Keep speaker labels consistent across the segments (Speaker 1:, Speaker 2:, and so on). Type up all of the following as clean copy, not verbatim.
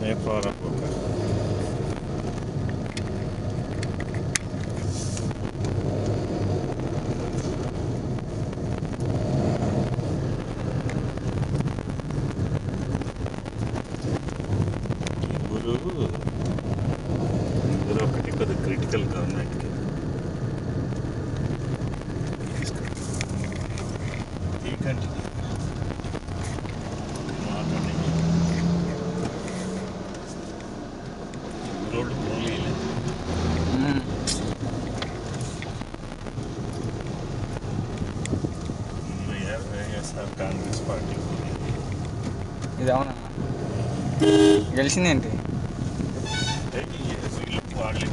Speaker 1: Make for a book. Critical government. Congress party
Speaker 2: ఇది అవునా గెలిచిందేంటి
Speaker 1: వాళ్ళు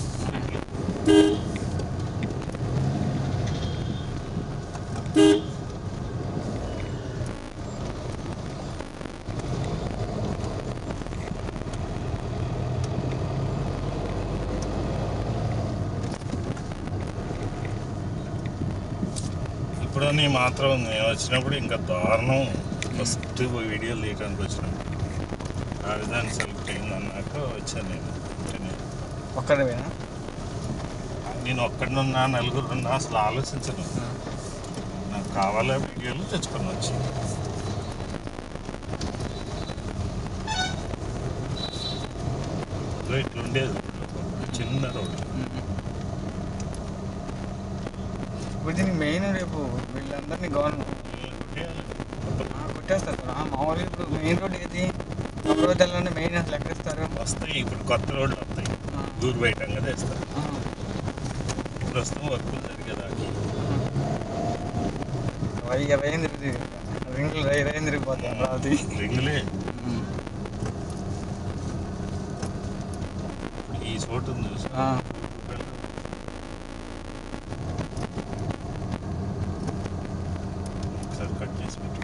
Speaker 1: ఇప్పుడు నీ మాత్రం నేను వచ్చినప్పుడు ఇంకా దారుణం ఫస్ట్ వీడియోలు తీయడానికి వచ్చినప్పుడు రాజధాని సెలెక్ట్ అయింది అన్నాక వచ్చాను నేను
Speaker 2: ఒక్కడవేనా
Speaker 1: నేను ఒక్కడున్నా నలుగురు ఉన్నా అసలు ఆలోచించను నాకు కావాలా వీడియోలు తెచ్చుకొని వచ్చి ఇట్లుండేది చిన్న రోడ్డు
Speaker 2: ఇప్పుడు దీనికి మెయిన్ రేపు వీళ్ళందరినీ గవర్నమెంట్ కొట్టేస్తారు మామూలుగా ఇప్పుడు మెయిన్ రోడ్ ఏది అమరావతి మెయిన్ అసలు ఎక్కడిస్తారు
Speaker 1: వస్తాయి ఇప్పుడు కొత్త రోడ్లు వస్తాయి ఊరు బయట కదా వేస్తారు ప్రస్తుతం వర్కులు జరిగేదాకా
Speaker 2: రింగులు రైలు తిరిగిపోతాయి అమరావతి
Speaker 1: రింగులే ఈ చోటు ఉంది ఒకసారి కట్ చేసి